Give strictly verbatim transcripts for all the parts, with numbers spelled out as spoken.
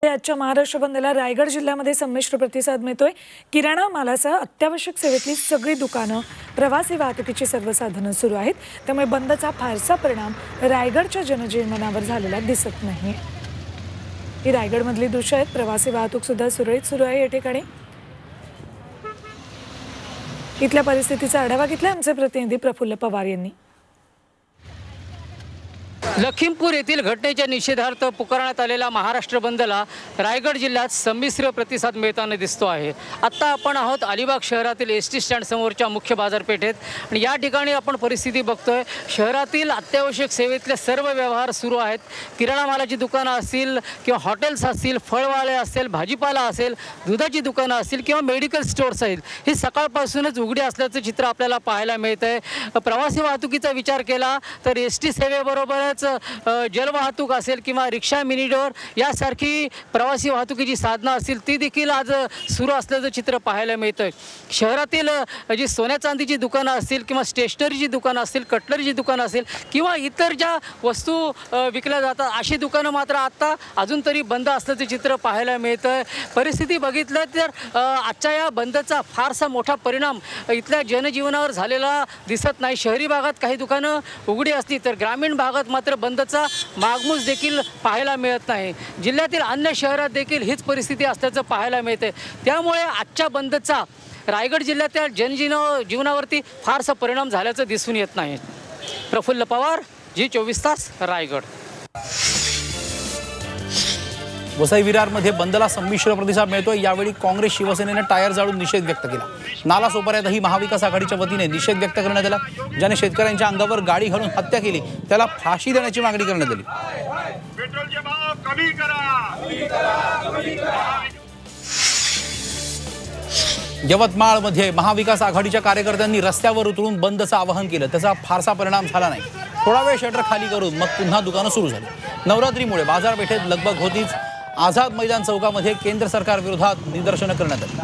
आजच्या महाराष्ट्र बंदला रायगड जिल्ह्यामध्ये संमिश्र प्रतिसाद मिळतोय। किराणा मालासह अत्यावश्यक सेवेतली सगळी दुकानं, प्रवासी वाहतुकीची सर्व साधनं सुरू आहेत। त्यामुळे बंदचा फारसा परिणाम रायगडच्या जनजीवनावर झालेला दिसत नाही। ही रायगडमधली दृश्य आहेत। प्रवासी वाहतूक सुद्धा सुरळीत सुरू आहे। या ठिकाणी इथल्या परिस्थितीचा आढावा घेतला आमचे प्रतिनिधी प्रफुल्ल पवार यांनी। लखीमपूर येथील घटनेच्या निषेधार्थ पुकारण्यात आलेल्या महाराष्ट्र बंदला रायगड जिल्ह्यात संमिश्र प्रतिसाद मिळताना दिसतो आहे। आता आपण आहोत अलिबाग शहरातील एस टी स्टँड समोरच्या मुख्य बाजारपेठेत आणि या ठिकाणी आपण परिस्थिती बघतोय। शहरातील अत्यावश्यक सेवेतले सर्व व्यवहार सुरू आहेत। किराणा मालाची दुकानं असतील किंवा हॉटेल्स असतील, फळवाळे असेल, भाजीपाला असेल, दुधाची दुकानं असतील किंवा मेडिकल स्टोअर्स आहेत, हे सकाळपासूनच उघडे असल्याचं चित्र आपल्याला पाहायला मिळतंय। प्रवासी वाहतुकीचा विचार केला तर एस टी सेवेबरोबरच जलवाहतूक असेल किंवा रिक्षा, मिनी डोर यासारखी प्रवासी वाहतुकीची साधनं असतील ती देखील आज सुरू असल्याचं चित्र पाहायला मिळतंय। शहरातील जी सोन्या चांदीची दुकानं असतील किंवा स्टेशनरीची दुकानं असतील, कटलरीची दुकानं असेल किंवा इतर ज्या वस्तू विकल्या जातात अशी दुकानं मात्र आता अजून तरी बंद असल्याचं चित्र पाहायला मिळतंय। परिस्थिती बघितलं तर आजच्या या बंदचा फारसा मोठा परिणाम इथल्या जनजीवनावर झालेला दिसत नाही। शहरी भागात काही दुकानं उघडी असली तर ग्रामीण भागात मात्र बंदचा मागमूस देखील पाहायला मिळत नाही। जिल्ह्यातील अन्य शहरात देखील हीच परिस्थिती असल्याचं पाहायला मिळते। त्यामुळे आजच्या बंदचा रायगड जिल्ह्यातील जनजीवन जीवनावरती फारसा परिणाम झाल्याचं दिसून येत नाही। प्रफुल्ल पवार, जी चोवीस तास, रायगड। वसई विरारमध्ये बंदला संमिश्र प्रतिसाद मिळतोय। यावेळी काँग्रेस शिवसेनेने टायर जाळून निषेध व्यक्त केला। नाला सोपाऱ्यातही महाविकास आघाडीच्या वतीने निषेध व्यक्त करण्यात आला। ज्याने शेतकऱ्यांच्या अंगावर गाडी घालून हत्या केली त्याला फाशी देण्याची मागणी करण्यात आली। पेट्रोलचे भाव कमी करा। यवतमाळमध्ये महाविकास आघाडीच्या कार्यकर्त्यांनी रस्त्यावर उतरून बंदचं आवाहन केलं। त्याचा फारसा परिणाम झाला नाही। थोडा वेळ शटर खाली करून मग पुन्हा दुकानं सुरू झाली। नवरात्रीमुळे बाजारपेठेत लगबग होतीच। आझाद मैदान चौकामध्ये केंद्र सरकार विरोधात निदर्शनं करण्यात आली।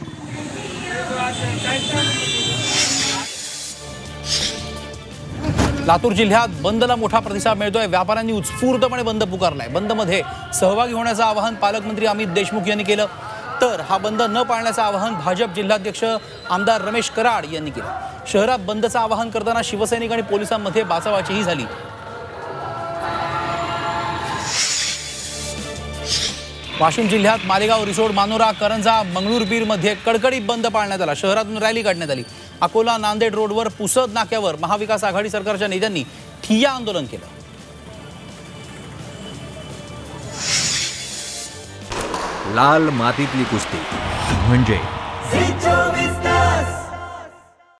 लातूर जिल्ह्यात बंदला मोठा प्रतिसाद मिळतोय। व्यापाऱ्यांनी उत्स्फूर्तपणे बंद पुकारलाय। बंदमध्ये सहभागी होण्याचं आवाहन पालकमंत्री अमित देशमुख यांनी केलं तर हा बंद न पाळण्याचं आवाहन भाजप जिल्हाध्यक्ष आमदार रमेश कराड यांनी केलं। शहरात बंदचं आवाहन करताना शिवसैनिक आणि पोलिसांमध्ये बाचाबाचीही झाली। वाशिम जिल्ह्यात मालेगाव, रिसोड, मानोरा, करंजा, मंगळूरबीरमध्ये कडकडीत बंद पाळण्यात आला। शहरातून रॅली काढण्यात आली। अकोला, नांदेड रोडवर पुसद नाक्यावर महाविकास आघाडी सरकारच्या नेत्यांनी ठिय्या आंदोलन केलं। लाल मातीतली कुस्ती म्हणजे